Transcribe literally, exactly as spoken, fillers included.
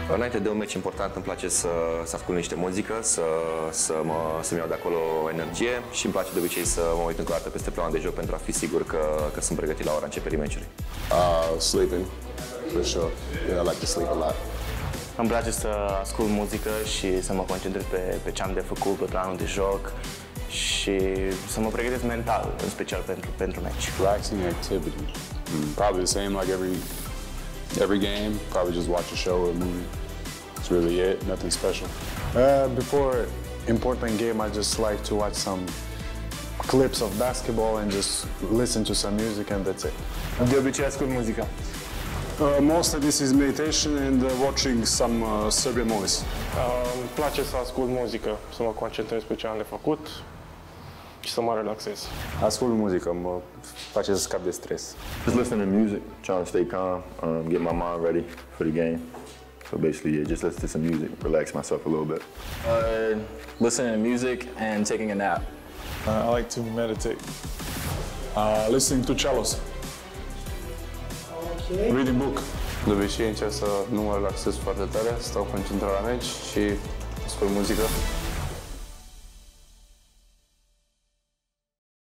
Înainte de un meci important îmi place să, să ascult niște muzică, să, să mă, să-mi iau de acolo energie și îmi place de obicei să mă uit încă o dată peste planul de joc pentru a fi sigur că, că sunt pregătit la ora începerii meciului. Uh, sleeping, for sure. Yeah, I like to sleep a lot. Îmi place să ascult muzică și să mă concentrez pe, pe ce am de făcut, pe planul de joc și să mă pregătesc mental, în special pentru, pentru meci. Relaxing activity. Mm, probably the same like every every game. Probably just watch a show or a movie. That's really it. Nothing special. Uh, before important game, I just like to watch some clips of basketball and just listen to some music, and that's it. De obicei ascult muzica. Uh, most of this is meditation and uh, watching some uh, Serbian movies. Uh, îmi place să ascult muzică, să mă concentrez pe ce am de făcut și să mă relaxez. Ascult muzică, mă face să scap de stres. Just listening to music, trying to stay calm, um, get my mind ready for the game. So basically, yeah, just listen to some music, relax myself a little bit. Uh, listening to music and taking a nap. Uh, I like to meditate. Uh, listening to cellos. Okay. Reading book. De obicei încerc să nu mă relaxez foarte tare, stau concentrat la meci și ascult muzică.